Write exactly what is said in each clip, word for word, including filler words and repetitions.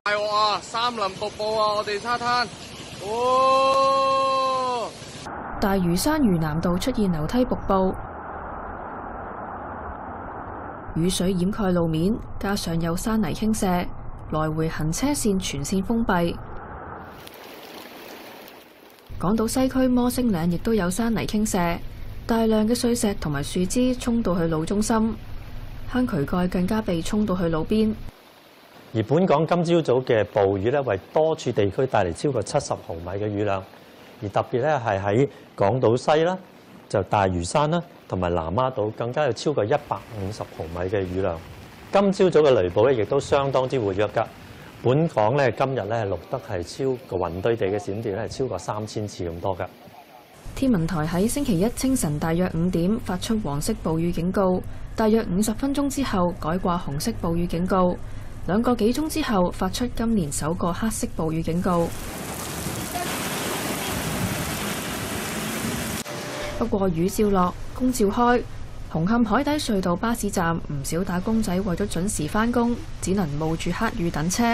大鑊啊！三林瀑布啊！我哋沙灘。哦！ 大嶼山嶼南道出現樓梯瀑布，雨水掩蓋路面，加上有山泥傾瀉，來回行車線全線封閉。港島西區摩星嶺亦都有山泥傾瀉，大量嘅碎石同埋樹枝衝到去路中心，坑渠蓋更加被衝到去路邊。 而本港今朝早嘅暴雨咧，為多處地區帶嚟超過七十毫米嘅雨量，而特別咧係喺港島西啦、就大嶼山啦同埋南丫島，更加有超過一百五十毫米嘅雨量。今朝早嘅雷暴咧，亦都相當之活躍㗎。本港咧今日咧錄得係超過雲堆地嘅閃電咧，係超過三千次咁多㗎。 天文台喺星期一清晨大約五點發出黃色暴雨警告，大約五十分鐘之後改掛紅色暴雨警告。兩個幾鐘之後，發出今年首個黑色暴雨警告。不過雨照落，工照開，紅磡海底隧道巴士站唔少打工仔為咗準時返工，只能冒住黑雨等車。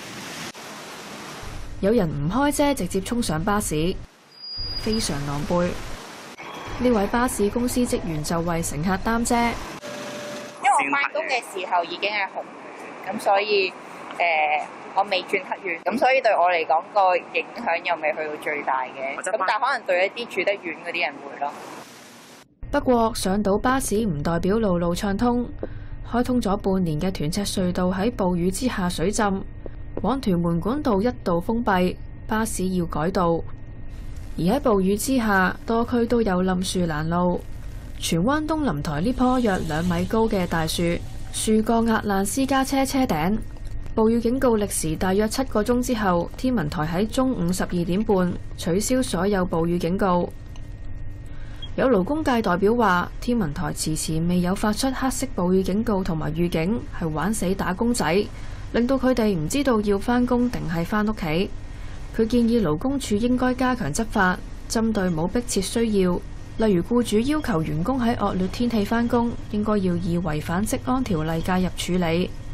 有人唔開遮，直接衝上巴士，非常狼狽。呢位巴士公司職員就為乘客擔遮， 因為我返工嘅時候已經係紅。咁所以，誒、呃，我未轉黑雨，咁所以對我嚟講個影響又未去到最大嘅。咁但係可能對一啲住得遠嗰啲人會咯。 不過上到巴士唔代表路路暢通，開通咗半年嘅屯赤隧道喺暴雨之下水浸，往屯門管道一度封閉，巴士要改道。而喺暴雨之下，多區都有冧樹攔路。荃灣東林台呢棵約兩米高嘅大樹，樹幹壓爛私家車車頂。暴雨警告歷時大約七個鐘之後，天文台喺中午十二點半取消所有暴雨警告。有勞工界代表話，天文台遲遲未有發出黑色暴雨警告同埋預警，係玩死打工仔，令到佢哋唔知道要返工定係返屋企。佢建議勞工處應該加強執法，針對冇迫切需要，例如僱主要求員工喺惡劣天氣返工，應該要以違反職安條例介入處理。